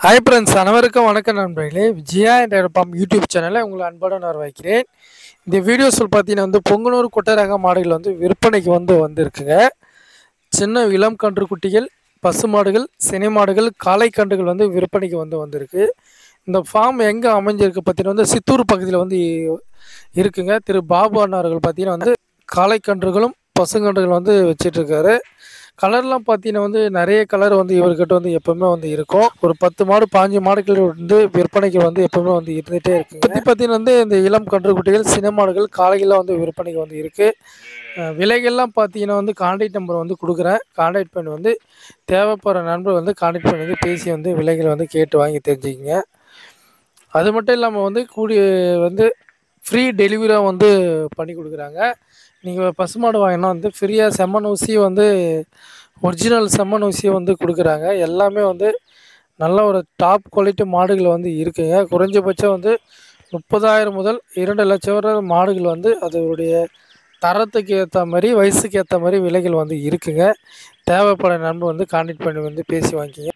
Hi friends, அனைவருக்கும் வணக்கம் நண்பர்களே. விஜயா என்ற யூடியூப் சேனலில் உங்களை அன்புடன் வரவேற்கிறேன். இந்த வீடியோஸில் பார்த்தீங்கன்னா பொங்கனூர் கொட்டை ரக மாடுகள் விற்பனைக்கு வந்திருக்குங்க. சின்ன இளம் கன்று குட்டிகள், பசு மாடுகள், சினை மாடுகள், காளை கன்றுகள் விற்பனைக்கு வந்திருக்கு. இந்த ஃபார்ம் எங்கே அமைஞ்சிருக்கு பார்த்தீங்கன்னா சித்தூர் பகுதியில் இருக்குங்க. திரு பாபு அண்ணார்கள் பார்த்தீங்கன்னா காளை கன்றுகளும் பசுங்கன்றுகள் வச்சிட்ருக்காரு. கலர்லாம் பார்த்தீங்கன்னா நிறைய கலர் இவர்கிட்ட எப்போவுமே இருக்கும். ஒரு 10 மாடு 15 மாடுகள் விற்பனைக்கு எப்போவுமே இருந்துகிட்டே இருக்குங்க. பற்றி பார்த்தீங்கன்னா இந்த இளம் கன்றுக்குட்டிகள், சினை மாடுகள், காளைகள்லாம் விற்பனைக்கு இருக்குது. விலைகள்லாம் பார்த்தீங்கன்னா கான்டாக்ட் நம்பர் கொடுக்குறேன். கான்டாக்ட் பண்ணி தேவைப்படுற நண்பர் கான்டாக்ட் பண்ணி பேசி விலைகள் கேட்டு வாங்கி தெரிஞ்சுக்கிங்க. அது மட்டும் இல்லாமல் கூடிய ஃப்ரீ டெலிவரியாக பண்ணி கொடுக்குறாங்க. நீங்கள் பசுமாடு வாங்கினா ஃப்ரீயாக செம்மண் ஊசி ஒரிஜினல் செம்மண் ஊசியை கொடுக்குறாங்க. எல்லாமே நல்ல ஒரு டாப் குவாலிட்டி மாடுகள் இருக்குங்க. குறைஞ்சபட்சம் 30,000 முதல் 2 லட்சம் வரை மாடுகள் அதனுடைய தரத்துக்கு ஏற்ற மாதிரி, வயசுக்கு ஏற்ற மாதிரி விலைகள் இருக்குங்க. தேவைப்படுற நண்பர் கான்டாக்ட் பண்ணி பேசி வாங்கிக்கிங்க.